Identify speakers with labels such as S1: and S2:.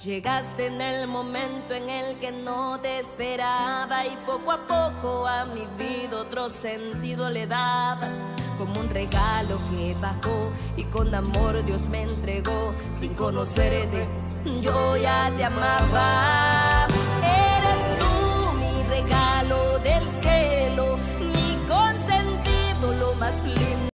S1: Llegaste en el momento en el que no te esperaba y poco a poco a mi vida otro sentido le dabas, como un regalo que bajó y con amor Dios me entregó. Sin conocerte yo ya te amaba.